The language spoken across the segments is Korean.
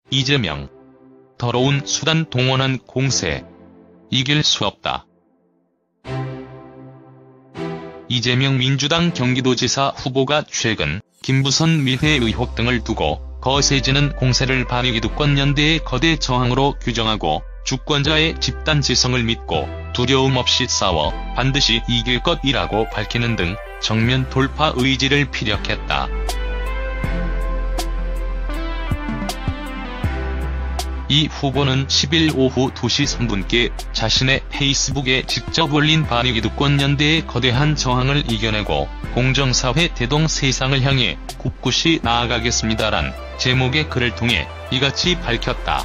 이재명. 더러운 수단 동원한 공세. 이길 수 없다. 이재명 민주당 경기도지사 후보가 최근 김부선 밀회 의혹 등을 두고 거세지는 공세를 반위기득권연대의 거대 저항으로 규정하고 주권자의 집단지성을 믿고 두려움 없이 싸워 반드시 이길 것이라고 밝히는 등 정면 돌파 의지를 피력했다. 이 후보는 10일 오후 2시 3분께 자신의 페이스북에 직접 올린 반위기득권연대의 거대한 저항을 이겨내고 공정사회 대동 세상을 향해 굳굳이 나아가겠습니다란 제목의 글을 통해 이같이 밝혔다.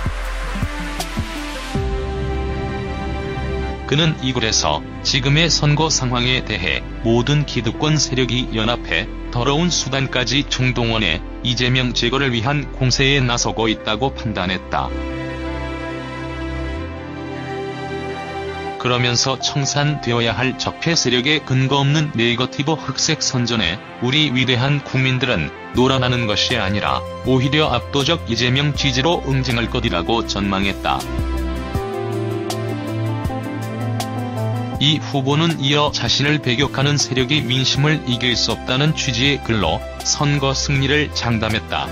그는 이 글에서 지금의 선거 상황에 대해 모든 기득권 세력이 연합해 더러운 수단까지 총동원해 이재명 제거를 위한 공세에 나서고 있다고 판단했다. 그러면서 청산되어야 할 적폐 세력의 근거 없는 네거티브 흑색 선전에 우리 위대한 국민들은 놀아나는 것이 아니라 오히려 압도적 이재명 지지로 응징할 것이라고 전망했다. 이 후보는 이어 자신을 배격하는 세력이 민심을 이길 수 없다는 취지의 글로 선거 승리를 장담했다.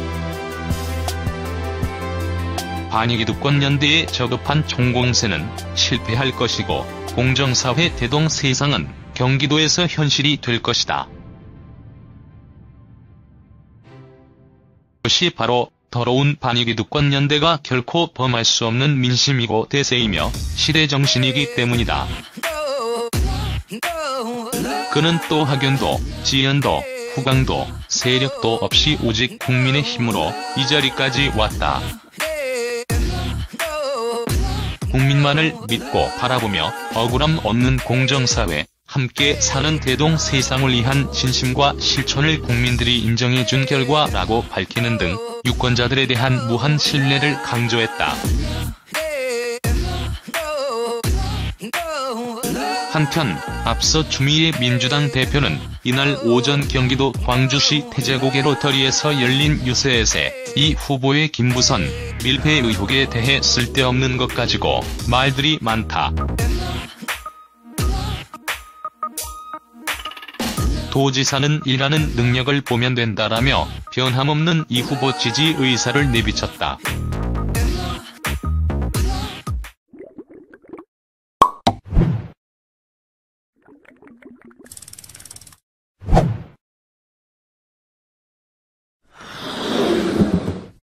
반위기득권연대의 저급한 총공세는 실패할 것이고 공정사회 대동 세상은 경기도에서 현실이 될 것이다. 그것이 바로 더러운 반위기득권연대가 결코 범할 수 없는 민심이고 대세이며 시대정신이기 때문이다. 그는 또 학연도, 지연도, 후광도, 세력도 없이 오직 국민의 힘으로 이 자리까지 왔다. 국민만을 믿고 바라보며 억울함 없는 공정사회, 함께 사는 대동 세상을 위한 진심과 실천을 국민들이 인정해준 결과라고 밝히는 등 유권자들에 대한 무한 신뢰를 강조했다. 한편 앞서 추미애 민주당 대표는 이날 오전 경기도 광주시 태제고개 로터리에서 열린 유세에서 이 후보의 김부선 밀회 의혹에 대해 쓸데없는 것 가지고 말들이 많다. 도지사는 일하는 능력을 보면 된다라며 변함없는 이 후보 지지 의사를 내비쳤다.